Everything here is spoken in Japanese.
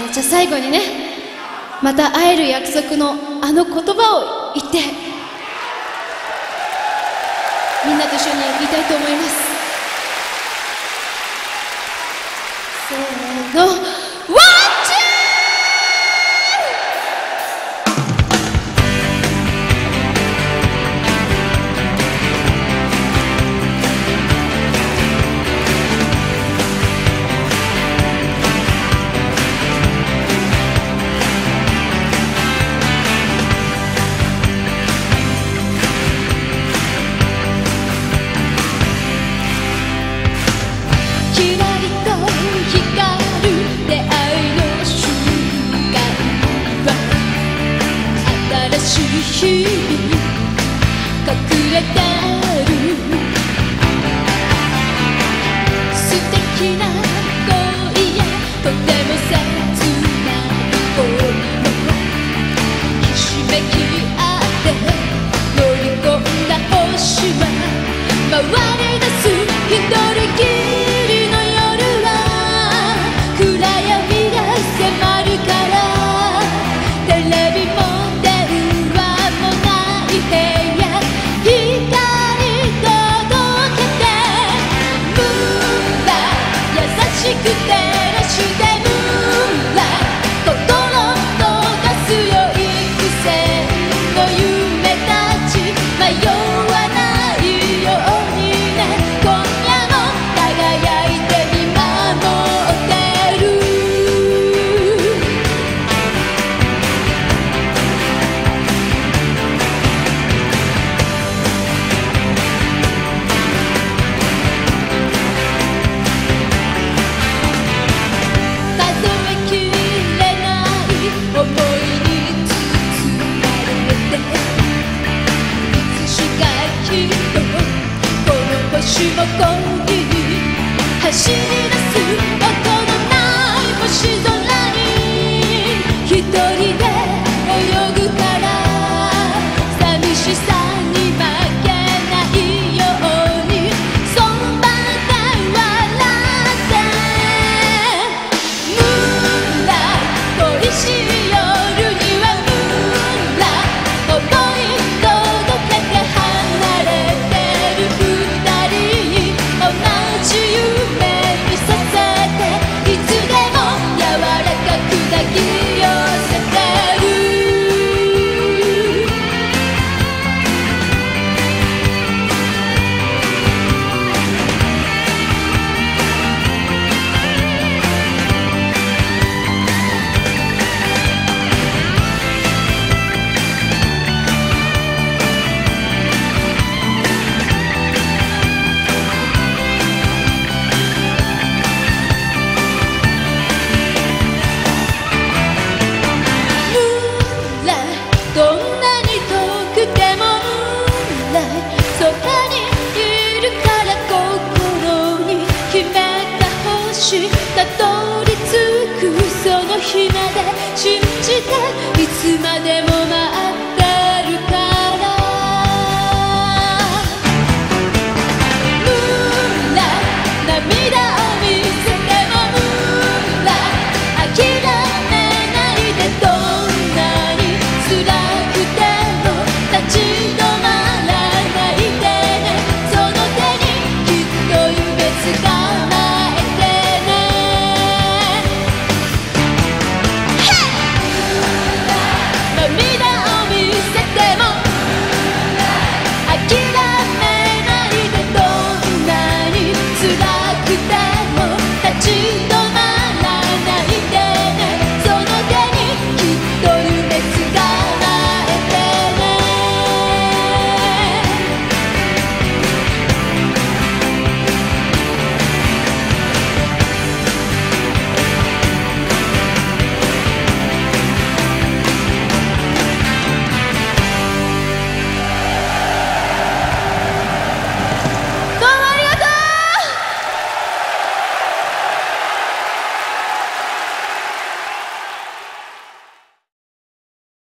じゃあ最後にね、また会える約束のあの言葉を言ってみんなと一緒に言いたいと思います。せーの、ワンチュー。日々隠れてる素敵な恋やとても切な恋もひしめき合って乗り込んだ星は回り出す一人きりの夜は暗闇が迫るからテレビも照らしてムーンライト、心溶かすよ幾千の夢たち迷わないようにね、今夜も輝いて見守ってる。星も恋に走り